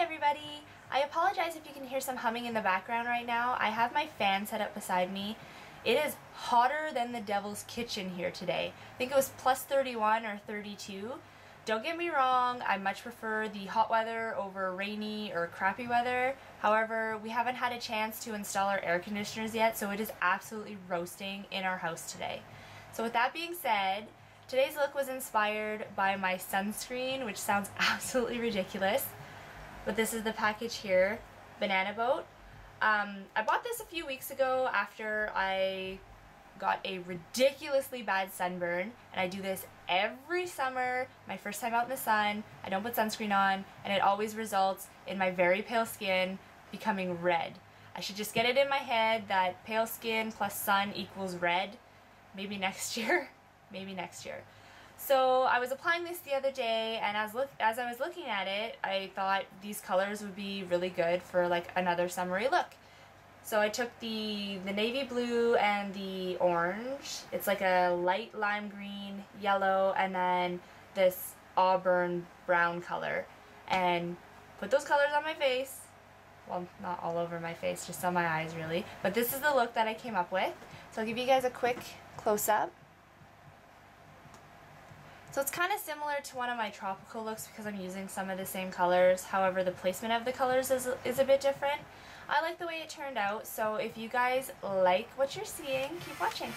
everybody! I apologize if you can hear some humming in the background right now. I have my fan set up beside me. It is hotter than the devil's kitchen here today. I think it was plus 31 or 32. Don't get me wrong, I much prefer the hot weather over rainy or crappy weather. However, we haven't had a chance to install our air conditioners yet, so it is absolutely roasting in our house today. So with that being said, today's look was inspired by my sunscreen, which sounds absolutely ridiculous. But this is the package here, Banana Boat. I bought this a few weeks ago after I got a ridiculously bad sunburn, and I do this every summer, my first time out in the sun. I don't put sunscreen on, and it always results in my very pale skin becoming red. I should just get it in my head that pale skin plus sun equals red. Maybe next year. Maybe next year. So I was applying this the other day, and as I was looking at it, I thought these colors would be really good for like another summery look. So I took the navy blue and the orange. It's like a light lime green, yellow, and then this auburn brown color, and put those colors on my face. Well, not all over my face, just on my eyes really. But this is the look that I came up with. So I'll give you guys a quick close-up. So it's kind of similar to one of my tropical looks because I'm using some of the same colors. However, the placement of the colors is a bit different. I like the way it turned out, so if you guys like what you're seeing, keep watching.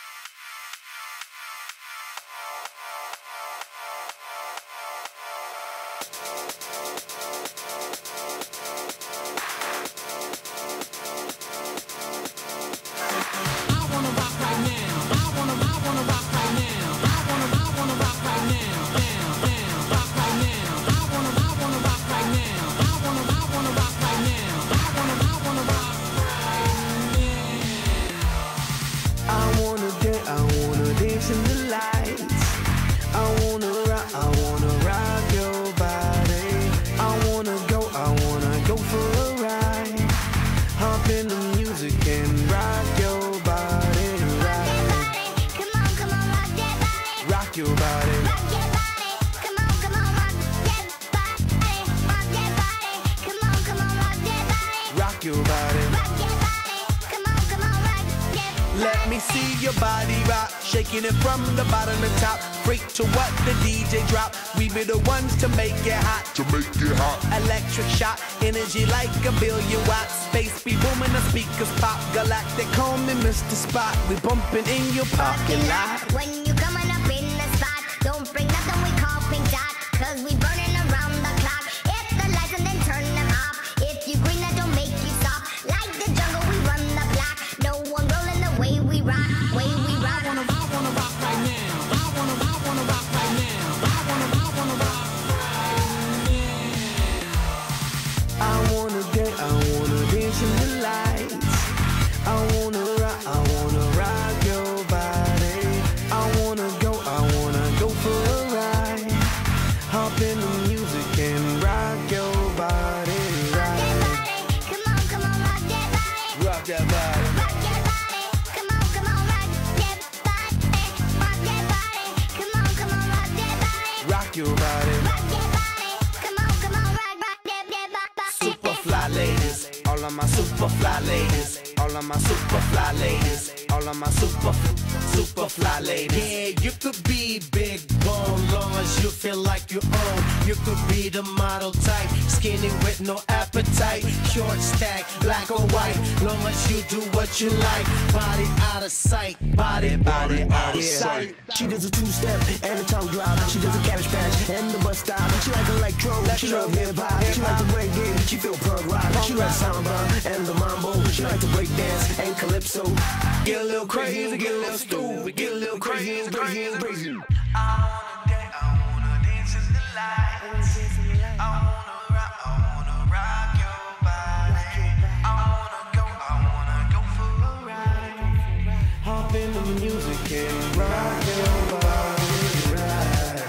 In the lights, I wanna rock your body. I wanna go for a ride. Hop in the music and rock your body, right? Come on, rock that body. Rock your body. Rock your body. Come on, rock that body. Rock that body. Come on, rock that body. Rock your body. Rock your body. Come on, rock that body. Let me see your body rock. Shaking it from the bottom to top. Freak to what the DJ drop. We be the ones to make it hot. Electric shock. Energy like a billion watts. Space be booming, the speakers pop. Galactic, call me Mr. Spot. We bumping in your parking lot. When you coming up in the spot, don't bring nothing we call pink dot. Cause we burning around the clock. Hit the lights and then turn them off. If you green, that don't make you stop. Like the jungle, we run the block. No one rolling the way we rock. Way we rock. I wanna rock right now. I wanna rock right now. I wanna rock right now. I wanna dance in the lights. I wanna rock your body. I wanna go for a ride. Hop in the music and rock your body, right? Come on, rock that body. Rock that body. Rock that body. Come on, rock that body. Rock that body. Come on, rock that body. Rock your body. Rock that body. Come on, rock that body. Super fly ladies, all of my super fly ladies, all of my super fly ladies, all of my super fly ladies. Yeah, you could be big bone, long as you feel like you own. You could be the model type, skinny with no appetite, short stack, black or white, long as you do what you like. Body out of sight, body out of sight. She does a two-step and a tongue drop. She does a cabbage patch and the bus stop. She like electro, she love hip-hop. She like the reggae, she feel punk rock. She like samba and the mambo. She like to break dance and calypso. Get a little crazy, get a little stupid, get a little crazy and crazy and crazy. I wanna dance in the lights. I wanna rock your body. I wanna go for a ride. Hop in the music and rock your body, right?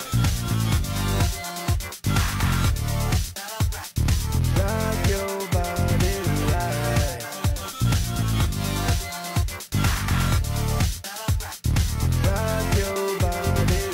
Rock your body, right? Rock your body.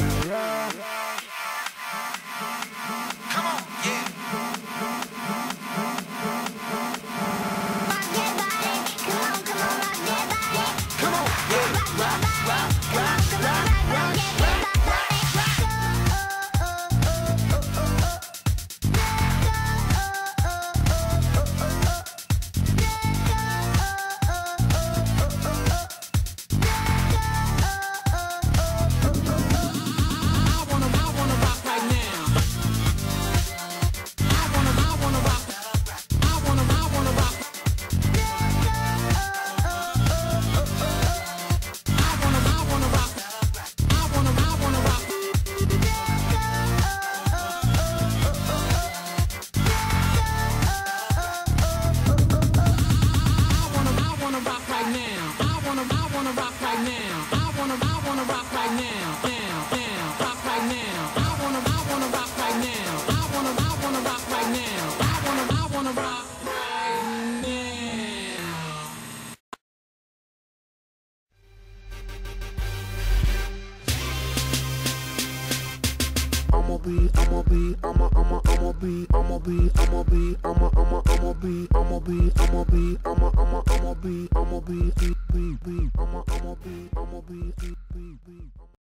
be